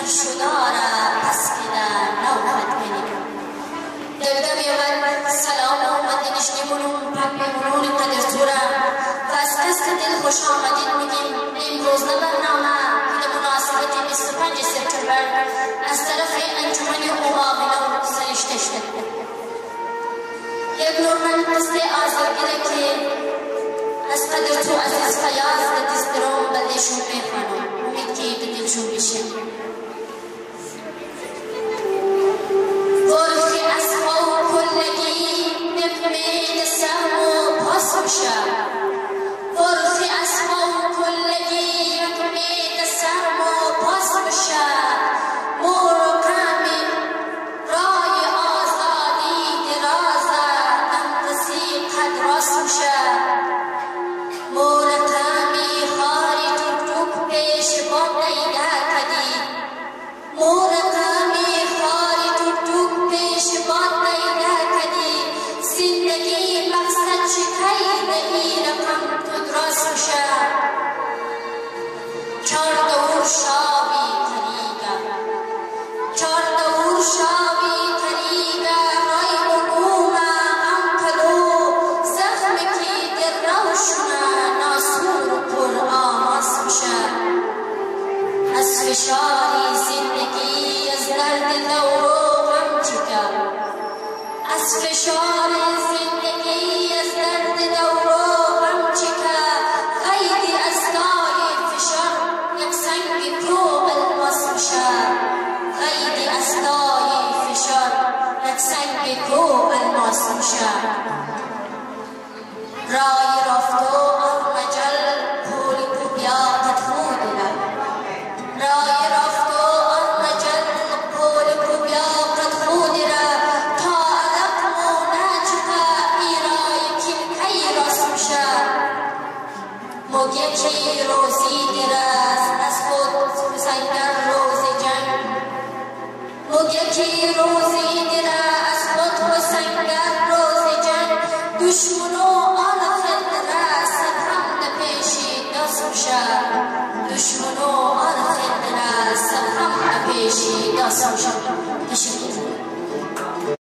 سرشداره پس که در نوخت کنیم دردم یمن سلام آمد نشنیمونون پک میمونون قدر توره و از قصد دل خوش آمدید میگیم امروز برنامه به مناسبت 25 سپتامبر از طرف انجمن مقابله سرشته شد. یک نورمن قصد آزادگیره که از قدر تو عزیز فیاض و دسترون بلشون بخوانم امید که به دلشون بشه. ورخی اسما و کلگی نفمید سهم و پاس میشه. ورخی اسما و کلگی نفمید سهم و پاس میشه. مرقمی رای آزادی درازه نمتسی قد راست میشه. مرقمی خاری توک پیش بام نیده کدی. مرقمی خاری توک پیش بام نیده کدی. زندگی مقصد شکای دهی رقم تو دراز میشه. چار دور شابی طریقه چار دور شابی طریقه رای مقومه غم کلو زخم کی در روشونه ناسور پر آماس میشه. از فشاری زندگی از درد دور و غم چکه. از فشار زندگی از درد دور و غم چکه. قیدی از لای فشار یک سنگ کوب الماس میشه. قیدی از لای فشار یک سنگ کوب الماس میشه. رای رفت و آرمجل پول کبیا قد خودره. رای رفت و آرمجل پول کبیا قد خودره. تا علق مونه چکه ایرای کلکی راست میشه. موگ یکی روزی درست از خود سنگر روز جنگ. موگ یکی روزی درست از خود سنگر روز جنگ. دشمنو آن خد درست هم نپیشی دست میشه. دشمنو آن خد درست هم نپیشی دست میشه.